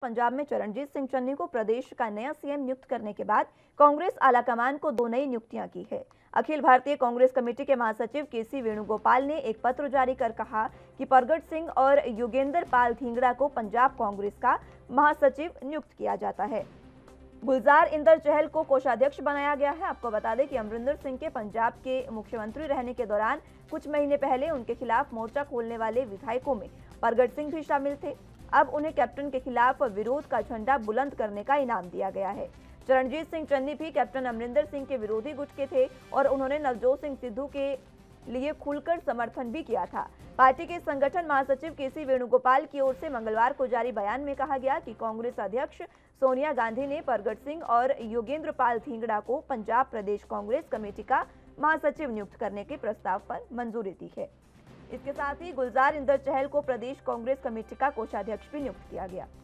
पंजाब में चरणजीत सिंह चन्नी को प्रदेश का नया सीएम नियुक्त करने के बाद कांग्रेस आलाकमान को 2 नई नियुक्तियां की है। अखिल भारतीय कांग्रेस कमेटी के महासचिव केसी वेणुगोपाल ने एक पत्र जारी कर कहा कि परगट सिंह और योगेंद्र पाल धिंगड़ा को पंजाब कांग्रेस का महासचिव नियुक्त किया जाता है। गुलजार इंदर चहल को कोषाध्यक्ष बनाया गया है। आपको बता दें कि अमरिंदर सिंह के पंजाब के मुख्यमंत्री रहने के दौरान कुछ महीने पहले उनके खिलाफ मोर्चा खोलने वाले विधायकों में परगट सिंह भी शामिल थे। अब उन्हें कैप्टन के खिलाफ विरोध का झंडा बुलंद करने का इनाम दिया गया है। चरणजीत सिंह चन्नी भी कैप्टन अमरिंदर सिंह के विरोधी गुट के थे और उन्होंने नवजोत सिंह सिद्धू के लिए खुलकर समर्थन भी किया था। पार्टी के संगठन महासचिव केसी वेणुगोपाल की ओर से मंगलवार को जारी बयान में कहा गया कि कांग्रेस अध्यक्ष सोनिया गांधी ने परगट सिंह और योगेंद्र पाल धिंगड़ा को पंजाब प्रदेश कांग्रेस कमेटी का महासचिव नियुक्त करने के प्रस्ताव पर मंजूरी दी है। इसके साथ ही गुलजार इंदर चहल को प्रदेश कांग्रेस कमेटी का कोषाध्यक्ष भी नियुक्त किया गया।